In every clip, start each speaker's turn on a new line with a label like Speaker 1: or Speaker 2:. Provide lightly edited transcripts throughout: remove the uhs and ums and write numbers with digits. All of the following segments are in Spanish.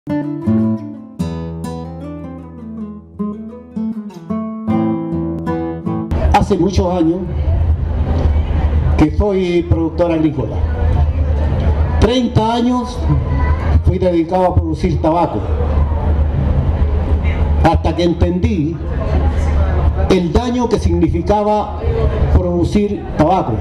Speaker 1: Hace muchos años que soy productor agrícola. 30 años fui dedicado a producir tabaco, hasta que entendí el daño que significaba producir tabaco,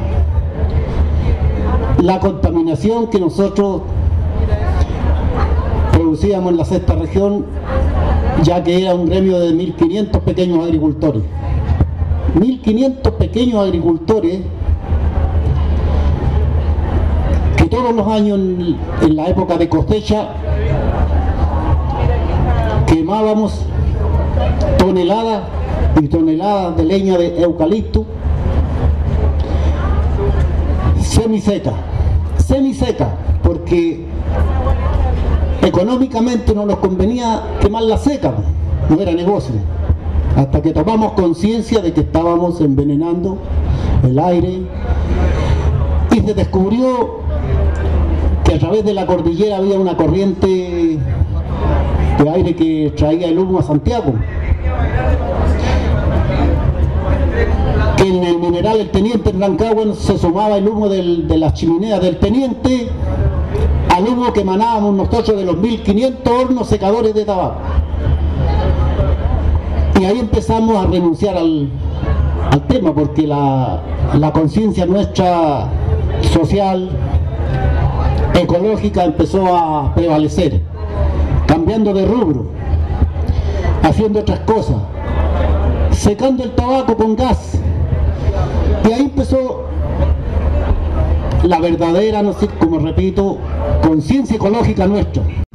Speaker 1: la contaminación que nosotros producíamos en la sexta región, ya que era un gremio de 1500 pequeños agricultores. 1500 pequeños agricultores que todos los años en la época de cosecha quemábamos toneladas y toneladas de leña de eucalipto semiseca, porque económicamente no nos convenía quemarla seca, no era negocio, hasta que tomamos conciencia de que estábamos envenenando el aire y se descubrió que a través de la cordillera había una corriente de aire que traía el humo a Santiago, que en el mineral El Teniente en Rancagua se sumaba el humo de las chimeneas del Teniente al humo que emanábamos nosotros de los 1500 hornos secadores de tabaco. Y ahí empezamos a renunciar al tema, porque la conciencia nuestra social, ecológica, empezó a prevalecer, cambiando de rubro, haciendo otras cosas, secando el tabaco con gas. Y ahí empezó la verdadera, no sé, como repito, conciencia ecológica nuestra.